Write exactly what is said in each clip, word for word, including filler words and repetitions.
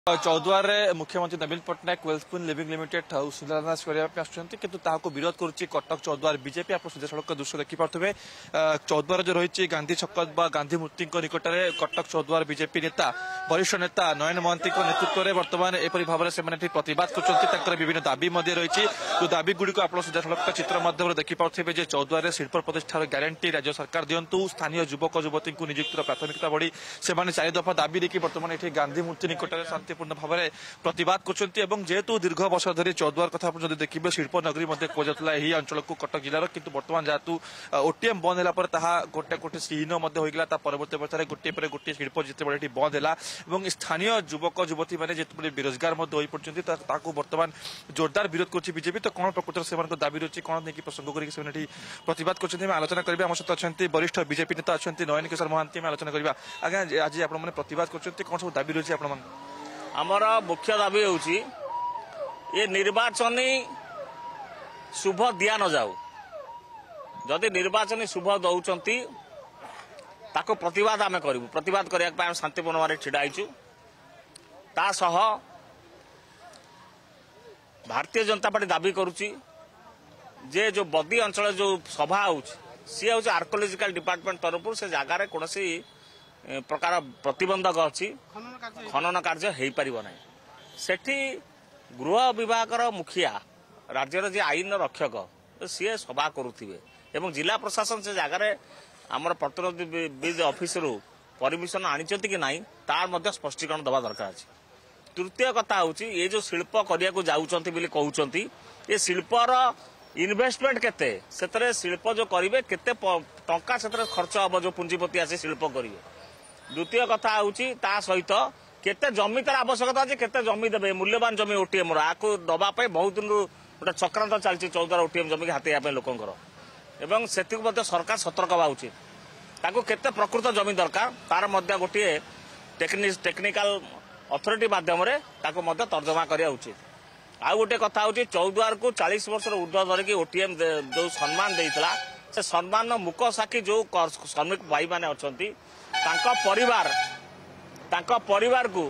चौद्वार मुख्यमंत्री Naveen Patnaik Welspun living limited शिलान्यास करने किंतु विरोध करुच्ची कटक चौद्वार बीजेपी आप सीधा सड़क दृश्य देखिपे चौद्वार जो रही गांधी छक गांधी मूर्ति निकट में कटक चौद्वार बीजेपी नेता वरिष्ठ नेता नयन महांती नेतृत्व में बर्तमान एपरी भाव में प्रतिवाद कर विभिन्न दाबी रही दाबी गुड़िक आप सीधा सड़क चित्र माध्यम देखिपे चौद्वार शिल्प प्रतिष्ठार ग्यारंटी राज्य सरकार दिंतु स्थानीय युवक युवती नियुक्तिर प्राथमिकता बढ़ी से चारि दफा दाबी देखिए बर्तमान ये गांधी मूर्ति निकट में शांतिपूर्ण भाव में प्रतिवाद करेतु दीर्घ वर्ष धरी चौद्वार कथा देखिए शिल्प नगरी कहुला यही अंचल को कटक जिलार किंतु बर्तमान जेहेतु ओटीएम बंद है गोटे गोटे श्रीहीन होगा परवर्त अवस्था गोटे पर गोटे शिल्प जिते बंद है स्थानीय युवक युवती मैंने जिते बेरोजगार पड़ते बर्तमान जोरदार विरोध कर बीजेपी तो कौन प्रकृत से दाबी रही कौन नहीं प्रसंग करके प्रतिवाद कर आलोचना करेंगे आम सहित अच्छा वरिष्ठ बीजेपी नेता अच्छा नयन किशोर महांती आलोचना करवा आज्ञा आज आप प्रतिवाद कर कौन सब दाबी रही है आमर मुख्य दाबी होची ये निर्वाचन शुभ दिया न जाऊ जदि निर्वाचन शुभ दौरान ताको प्रतिवाद आम करूँ प्रतिवाद करने शांतिपूर्ण भाव में छिड़ाईचु तासह भारतीय जनता पार्टी दाबी करुच्ची जे जो बदी अंचल जो सभा हो सी हूँ आर्कोलोजिकल डिपार्टमेंट तरफ से जगार कौन प्रकार प्रतिबंधक अच्छी खनन कार्य हो पार ना सेठी गृह विभाग मुखिया राज्यर जे आईन रक्षक सी सभा करुवे एवं जिला प्रशासन से जगार आमर प्रतिनिधि ऑफिस रु परमिशन आनी कि ना तार स्पष्टीकरण दवा दरकार अच्छे तृतीय कथा हूँ ये जो शिल्प करने को जाऊँच कहते ये शिल्पर इन्वेस्टमेंट केते से शिल्प जो करेंगे केते टंका से खर्च हम जो पुंजीपति आसे शिल्प करेंगे द्वितीय कथा हूँ सहित केते जमी तार आवश्यकता अच्छे केते जमी देवे मूल्यवान जमी ओटीएम आपको दवाई बहुत दिन गोटे चक्रांत चलती चौद्वार ओटीएम जमी हाथेया लोकंर एवं से सरकार सतर्क हवा उचित ताको केते प्रकृत जमी दरकार तार मध्य गोटे टेक्निकाल अथॉरिटी माध्यम तर्जमा करने उचित आउ गोटे कथा हूँ चौद्वार को चालीस वर्ष ऊर्ध्व धरिकी ओटीएम जो सम्मान देता से सम्मान मुक साक्षी जो श्रमिक भाई मैंने अच्छा परिवार तांको परिवार को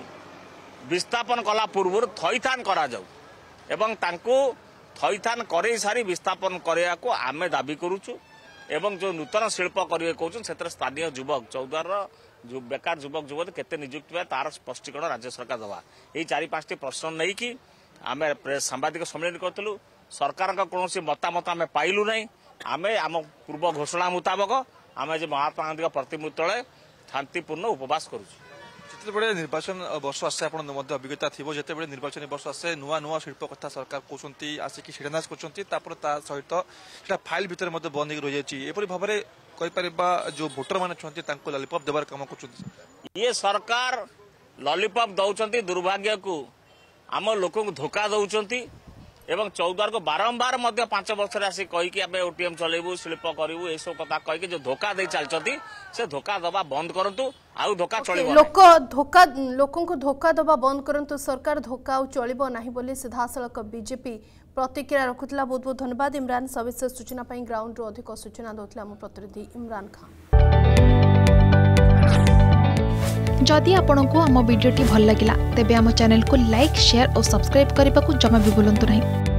विस्थापन कला पूर्व थईथान करा जाऊ एवं तांको थईथान करे सारी विस्थापन करने को आमे दाबी करुचु एवं जो नूतन शिल्प करेंगे कहूँ से स्थानीय युवक चौद्वार जो बेकार युवक युवती केते नियुक्त हुए तार स्पष्टीकरण राज्य सरकार दवा यही चारि पांचटी प्रश्न नहीं कि आम सांबादिक सम्मेलन करूँ सरकार कौन मतामत आम पाइलु ना आम आम पूर्व घोषणा मुताबक आम महात्मा गांधी प्रतिमूर्ति तले शांतिपूर्ण उपवास करुँ बड़े निर्वाचन वर्ष आसे अभिज्ञता थी जिते बड़े निर्वाचन वर्ष आसे नुआ नुआ शिल्प कथा सरकार कहते आसिक शिलान्यास कर सहित फाइल भितर बंद रही जाए भाव में कहीपर जो भोटर मैंने लॉलीपॉप देवार कम कर ये सरकार लॉलीपॉप दौरान दुर्भाग्य को आम लोक धोखा दौरान एवं चौद्वार को बारंबार मध्य पांच वर्ष आसी कहीकि आम ओटीएम चलेबू शिल्प करूँ ये सब कथा कहीकि जो धोखा दे चलती से धोखा दबा बंद करंतु आउ धोखा चलिबो लोक धोखा लोकों को धोखा दबा बंद करंतु सरकार धोखा आउ चलिबो नाही बोली सीधासलख बीजेपी प्रतिक्रिया रखुतला। बहुत बहुत धन्यवाद इमरान सविशेष सूचना पई ग्राउंड रो अधिक सूचना दोतला हम प्रतिनिधि इमरान खान। जदि आपंक आम भिडी भल लगा तेब आम चैनल को लाइक शेयर और सब्सक्राइब करने को जमा भी भूलु नहीं।